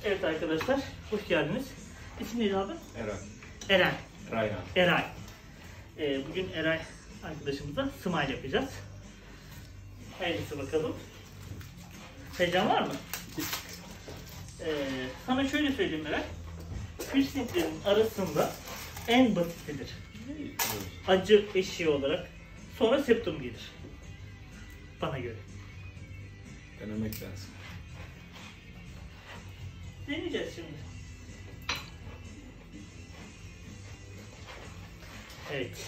Evet arkadaşlar, hoş geldiniz. İsim neydi abi? Eray. Eren. Rayhan. Eray. Bugün Eray arkadaşımızla smile yapacağız. Hayırlısı bakalım. Heyecan var mı? Sana şöyle söyleyeyim Eray. Piercinglerin arasında en basitidir. Acı eşiği olarak. Sonra septum gelir. Bana göre. Denemek lazım. Deneyeceğiz şimdi. Evet.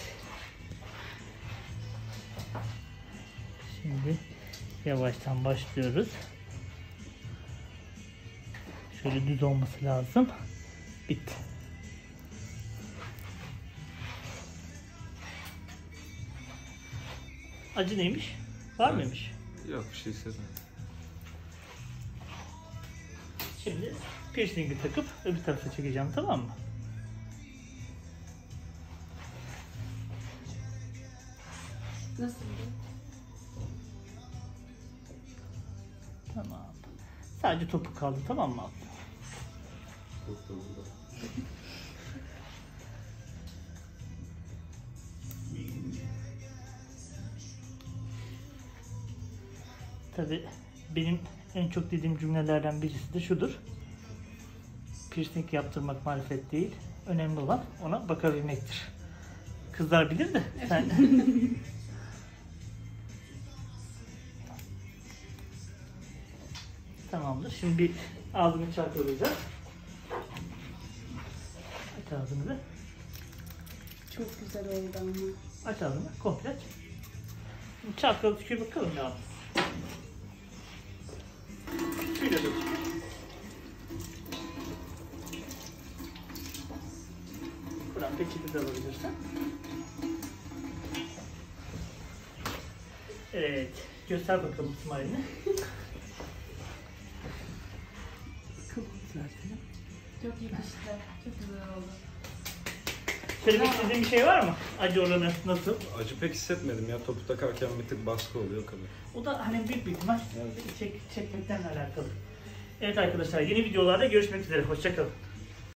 Şimdi yavaştan başlıyoruz. Şöyle düz olması lazım. Bitti. Acı neymiş? Var mıymış? Yok, bir şey hissetmedim. Şimdi piercingi takıp öbür tarafa çekeceğim, tamam mı? Nasıl? Tamam. Sadece topuk kaldı, tamam mı abi? Çok da burada. Tabii benim en çok dediğim cümlelerden birisi de şudur. Piercing yaptırmak marifet değil. Önemli olan ona bakabilmektir. Kızlar bilir de sen... Tamamdır. Şimdi bir ağzını çarpılayacağız. Aç ağzını da. Çok güzel oldu ama. Aç ağzını. Komple aç. Şimdi çarpılalı tükür bakalım ya. Şöyle de tükür. Buradan peçete de alabilirsen. Evet. Göster bakalım smile'ini. Çok yakıştı. Çok güzel oldu. Söylemek istediğin bir şey var mı? Acı oranı nasıl? Acı pek hissetmedim ya. Topu takarken bir tık baskı oluyor o kadar. O da hani büyük bir ihtimal Evet. çekmekten alakalı. Evet arkadaşlar, yeni videolarda görüşmek üzere. Hoşça kalın.